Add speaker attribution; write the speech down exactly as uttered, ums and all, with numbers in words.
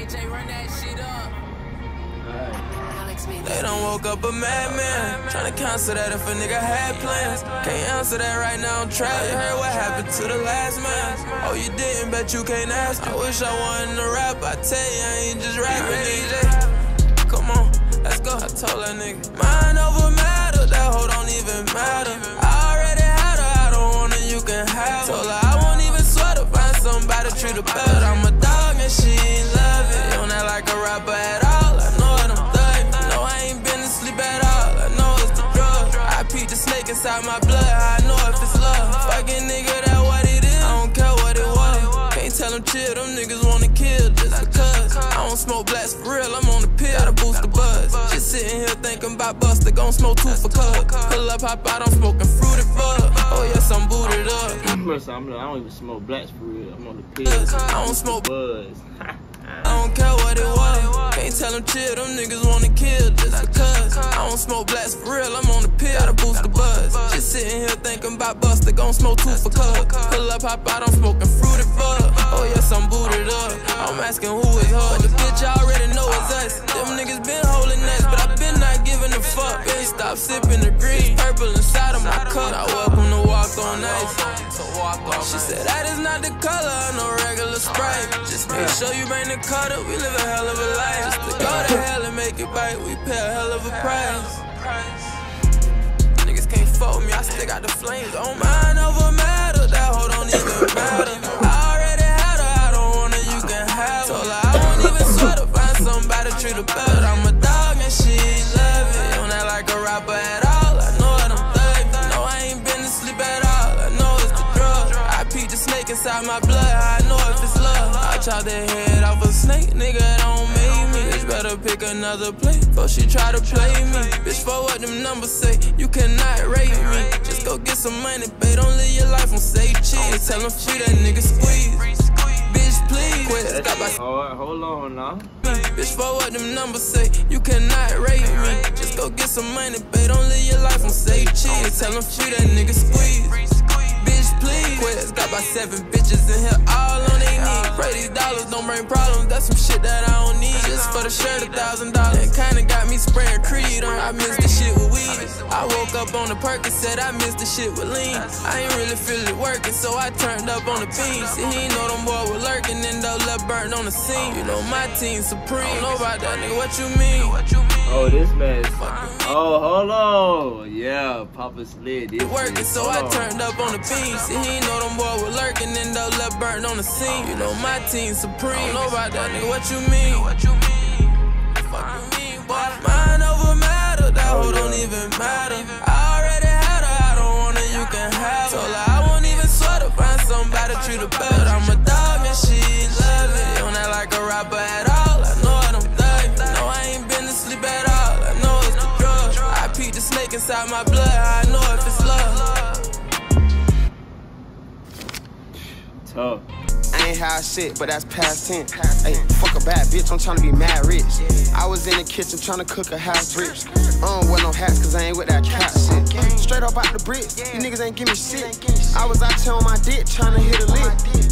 Speaker 1: J, run that shit up.
Speaker 2: They done woke up a madman, tryna cancel that if a nigga had plans. Can't answer that right now, I'm trapped. You heard what happened to the last man? Oh, you didn't, bet you can't ask. I wish I wasn't a rap, I tell you, I ain't just rapping, D J. Come on, let's go. I told that nigga, mind over matter, that hoe don't even matter. I already had her, I don't want her, you can have her. Told her I won't even sweat to find somebody treat her better. I'm a dog and she ain't love it. You don't act like a rapper at all, I know it, I'm thuggin'. No, I ain't been to sleep at all, I know it's the drug. I peeped the snake inside my blood, I know if it's love. Fucking nigga, that what it is, I don't care what it was. Can't tell them chill, them niggas wanna kill just because. I don't smoke blacks for real, I'm on the pill, gotta boost the buzz. Just sitting here thinking about Buster, gon' smoke two for cuz. Pull up, hop out, I'm smoking fruity bud. Oh yes, I'm booted up.
Speaker 3: I'm, I don't even smoke blacks for real, I'm on the pills.
Speaker 2: I don't smoke
Speaker 3: buzz.
Speaker 2: I don't care what it was. Can't tell them chill, them niggas wanna kill just because. I don't smoke blacks for real, I'm on the pill, gotta boost the buzz. Just sitting here thinking about Buster, gon' smoke two for cuz. Pull up, hop out, I'm smoking fruity bud. Oh yes, I'm booted up. I'm asking who is her, but the bitch I already know is us. Them niggas been holding nuts, but I been not giving a fuck. Been stop sipping the green, purple inside of my cup. Not welcome to walk on ice. She said that is not the color of no regular Sprite. Just make sure you bring the cutter, we live a hell of a life. Just to go to hell and make it bite, we pay a hell of a price. Niggas can't fold me, I still got the flames. On mind over matter, that hoe don't even matter. I already had her, I don't want her, you can have her. Told her I won't even sweat to find somebody treat her better. I'm a dog and she love it. You don't act like a rapper at all, I know it, I'm thuggin'. No, I ain't been to sleep at all, I know it's the drug. I peeped the snake inside my blood, I know if it's love. I chopped the head off a snake, nigga, don't make me. Bitch better pick another play, before she try to play me. Bitch, for what them numbers say, you cannot rate me. Just go get some money, babe, don't live your life on say cheese. Tell them free that nigga squeeze. Bitch, please, quit, got my
Speaker 3: Hold, hold on now.
Speaker 2: Bitch, for what them numbers say, you cannot rate me. Just go get some money, babe, don't live your life on say cheese. Tell them free that nigga squeeze. Bitch, please, quit, got about seven bitches in here all on they knees. Pray these dollars don't bring problems, that's some shit that I don't need. Just for the shirt, a thousand dollars. It kinda got me spraying Creed on, I missed the shit with weed. I woke up on the perk and said I missed the shit with lean. I ain't really feel it working, so I turned up on the beans. See, he ain't know them boys were lurking, and though left burnt on the scene. You know my team supreme, don't know about that nigga, what you mean?
Speaker 3: Oh, this man is oh, hold on. Yeah, Papa slid. This
Speaker 2: working, so I turned up on the beans. See, he ain't know them boys were lurking, and though left burnt on the scene. You know my team supreme, don't know about that nigga, what you mean? What you mean? Fuck you mean, boy? Mind over matter, that hoe don't even matter. I already had her, I don't want her, you can have her. Told her I won't even sweat to find somebody treat her better. I'm a dog and she love it. You don't act like a rapper at all, I know it, I'm thuggin'. No, I ain't been to sleep at all, I know it's the drug. I peeped the snake inside my blood, I know if it's love.
Speaker 3: tough.
Speaker 4: I ain't high shit, but that's past tense. Hey, fuck a bad bitch, I'm tryna be mad rich. I was in the kitchen tryna cook a half bricks. I don't wear no hats cause I ain't with that cat shit. Straight up out the bricks, these niggas ain't give me shit. I was out here on my dick tryna hit a lick.